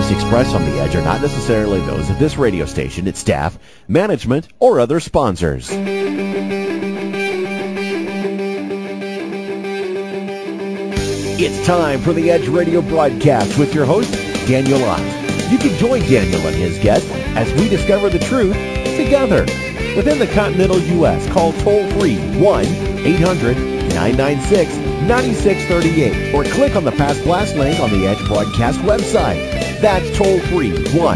views expressed on The Edge are not necessarily those of this radio station, its staff, management, or other sponsors. It's time for the Edge Radio broadcast with your host, Daniel Ott. You can join Daniel and his guests as we discover the truth together. Within the continental U.S., call toll-free 1-800-996-9638 or click on the Past Blast link on the Edge broadcast website. That's toll-free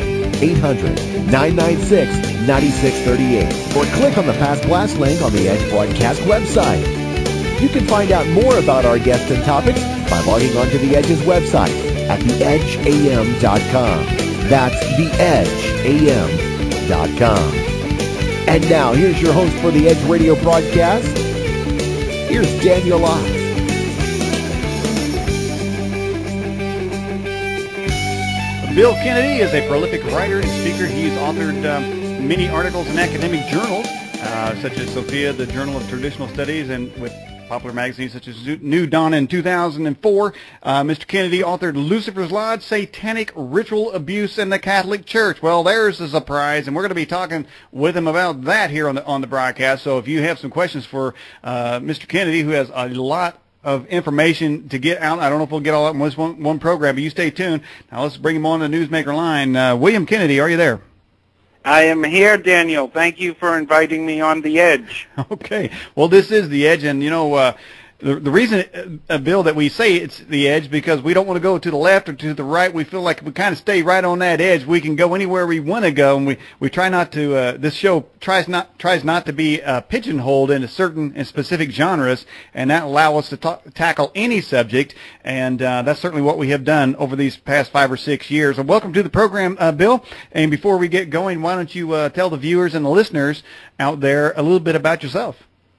1-800-996-9638 or click on the Past Blast link on the Edge broadcast website. You can find out more about our guests and topics by logging onto the Edge's website at theedgeam.com. That's theedgeam.com. And now, here's your host for the Edge Radio broadcast. Here's Daniel Ott. Bill Kennedy is a prolific writer and speaker. He's authored many articles in academic journals, such as Sophia, the Journal of Traditional Studies, and with popular magazines such as New Dawn in 2004. Mr. Kennedy authored Lucifer's Lodge, Satanic Ritual Abuse in the Catholic Church. Well, there's a surprise, and we're going to be talking with him about that here on the broadcast. So if you have some questions for Mr. Kennedy, who has a lot of information to get out, I don't know if we'll get all that in one program, but you stay tuned. Now let's bring him on the Newsmaker line. William Kennedy, are you there? I am here, Daniel. Thank you for inviting me on The Edge. Okay. Well, this is The Edge, and, you know, the reason, Bill, that we say it's The Edge, because we don't want to go to the left or to the right. We feel like we kind of stay right on that edge. We can go anywhere we want to go, and we try not to, this show tries not to be pigeonholed into certain and specific genres, and that allow us to tackle any subject, and that's certainly what we have done over these past 5 or 6 years. And welcome to the program, Bill. And before we get going, why don't you tell the viewers and the listeners out there a little bit about yourself?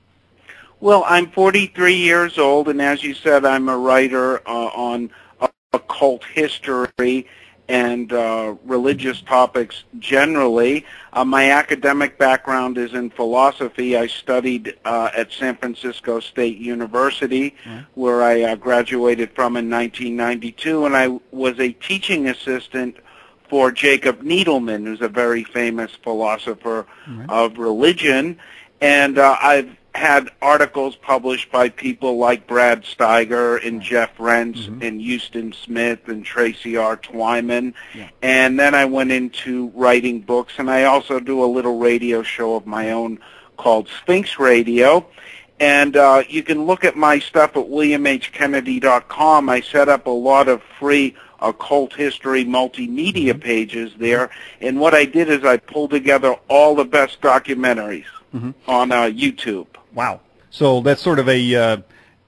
Well, I'm 43 years old, and as you said, I'm a writer on occult history and religious topics generally. My academic background is in philosophy. I studied at San Francisco State University, where I graduated from in 1992, and I was a teaching assistant for Jacob Needleman, who's a very famous philosopher of religion, and I've had articles published by people like Brad Steiger and Jeff Rense and Houston Smith and Tracy R. Twyman. And then I went into writing books, and I also do a little radio show of my own called Sphinx Radio. And you can look at my stuff at williamhkennedy.com. I set up a lot of free occult history multimedia pages there, and what I did is I pulled together all the best documentaries on YouTube. Wow! So that's sort of a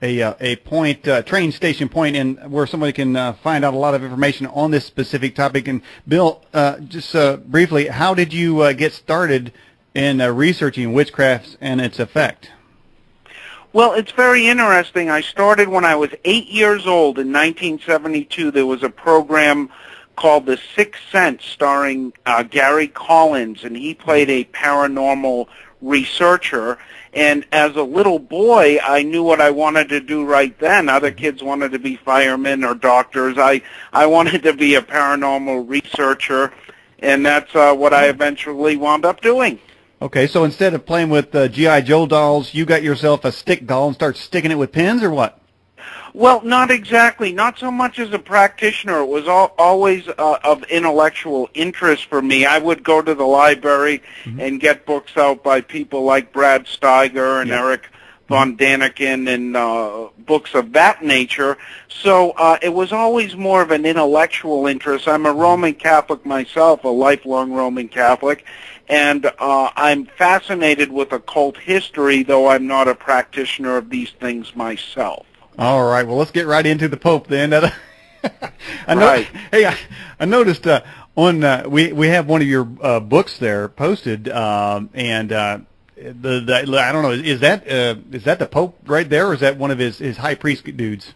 point, train station point, in where somebody can find out a lot of information on this specific topic. And Bill, just briefly, how did you get started in researching witchcraft and its effect? Well, it's very interesting. I started when I was 8 years old in 1972. There was a program called The Sixth Sense starring Gary Collins, and he played a paranormal researcher. And as a little boy, I knew what I wanted to do right then. Other kids wanted to be firemen or doctors. I wanted to be a paranormal researcher, and that's what I eventually wound up doing. Okay, so instead of playing with G.I. Joe dolls, you got yourself a stick doll and start sticking it with pins, or what? Well, not exactly. Not so much as a practitioner. It was always of intellectual interest for me. I would go to the library and get books out by people like Brad Steiger and Eric von Daniken and books of that nature. So it was always more of an intellectual interest. I'm a Roman Catholic myself, a lifelong Roman Catholic, and I'm fascinated with occult history, though I'm not a practitioner of these things myself. All right, well, let's get right into the Pope then. I noticed on we have one of your books there posted, and I don't know, is that the Pope right there, or is that one of his high priest dudes?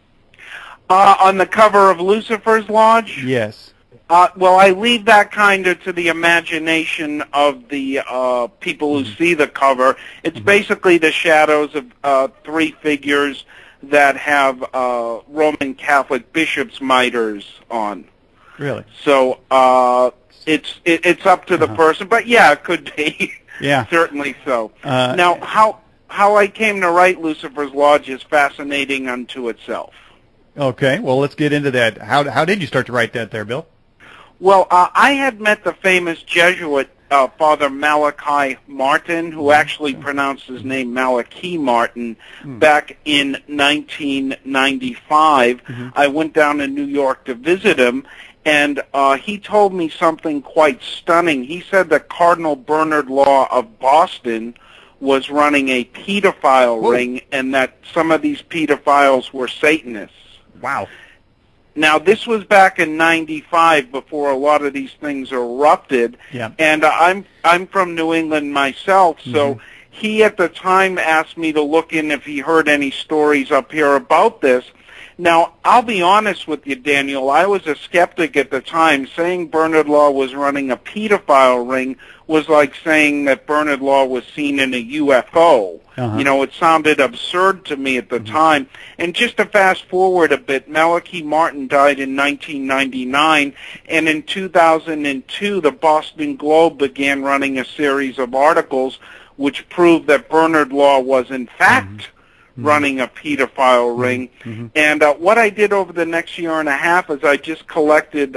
On the cover of Lucifer's Lodge? Yes. Well, I leave that kind of to the imagination of the people who see the cover. It's basically the shadows of three figures that have Roman Catholic bishops' mitres on. Really? So it's up to the person, but yeah, it could be. Yeah. Certainly so. Now, how I came to write Lucifer's Lodge is fascinating unto itself. Okay, well, let's get into that. How did you start to write that there, Bill? Well, I had met the famous Jesuit Father Malachi Martin, who actually pronounced his name Malachi Martin, back in 1995. I went down to New York to visit him, and he told me something quite stunning. He said that Cardinal Bernard Law of Boston was running a pedophile ring, and that some of these pedophiles were Satanists. Wow. Now, this was back in '95, before a lot of these things erupted, and I'm from New England myself, so he at the time asked me to look in if he heard any stories up here about this. Now, I'll be honest with you, Daniel, I was a skeptic at the time. Saying Bernard Law was running a pedophile ring was like saying that Bernard Law was seen in a UFO. You know, it sounded absurd to me at the time. And just to fast forward a bit, Malachi Martin died in 1999, and in 2002, the Boston Globe began running a series of articles which proved that Bernard Law was, in fact, running a pedophile ring. And what I did over the next year and a half is I just collected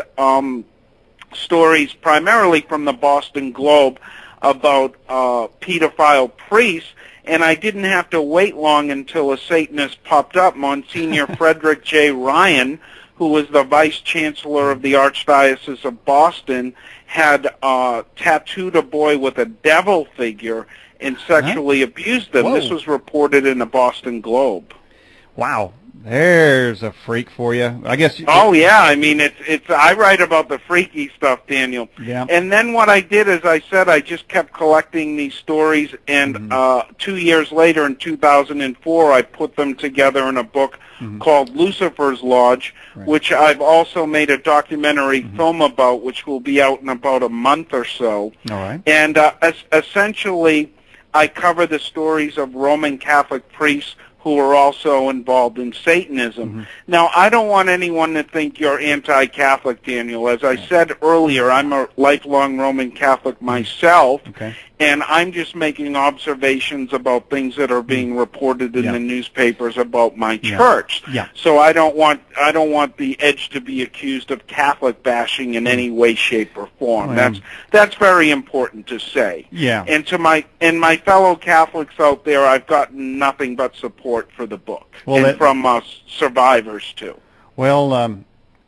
stories primarily from the Boston Globe about pedophile priests, and I didn't have to wait long until a Satanist popped up. Monsignor Frederick J. Ryan, who was the Vice Chancellor of the Archdiocese of Boston, had tattooed a boy with a devil figure and sexually abused them. This was reported in the Boston Globe. Wow. There's a freak for you. I guess. Oh yeah, I mean it's. I write about the freaky stuff, Daniel. Yeah. And then what I did, as I said, I just kept collecting these stories, and 2 years later, in 2004, I put them together in a book called Lucifer's Lodge, which I've also made a documentary film about, which will be out in about a month or so. All right. And essentially, I cover the stories of Roman Catholic priests who are also involved in Satanism. Now, I don't want anyone to think you're anti-Catholic, Daniel. As I said earlier, I'm a lifelong Roman Catholic myself, and I'm just making observations about things that are being reported in the newspapers about my church. So I don't want the Edge to be accused of Catholic bashing in any way, shape, or form. That's very important to say. And to my fellow Catholics out there, I've gotten nothing but support for the book, and from survivors too. Well,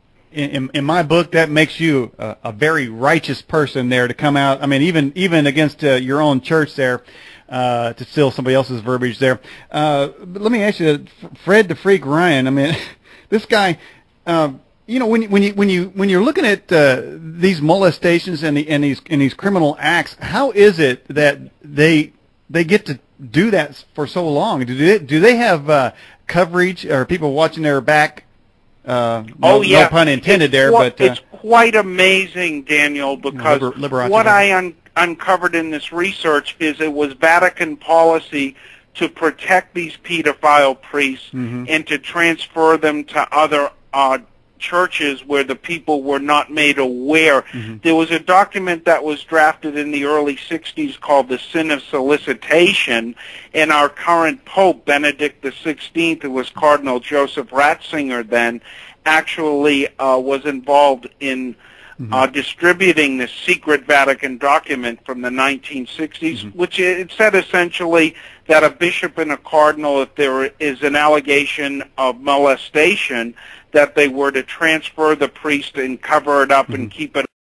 in my book, that makes you a very righteous person there to come out. I mean, even against your own church there, to steal somebody else's verbiage there. But let me ask you, Fred the Freak Ryan. I mean, this guy. You know, when you're looking at these molestations and these criminal acts, how is it that they get to do that for so long? Do they have coverage, or people watching their back? No pun intended there, but it's quite amazing, Daniel, because what I uncovered in this research is it was Vatican policy to protect these pedophile priests and to transfer them to other churches where the people were not made aware. There was a document that was drafted in the early 60s called the Sin of Solicitation, and our current Pope, Benedict XVI, who was Cardinal Joseph Ratzinger then, actually was involved in distributing this secret Vatican document from the 1960s, which it said essentially that a bishop and a cardinal, if there is an allegation of molestation, that they were to transfer the priest and cover it up and keep it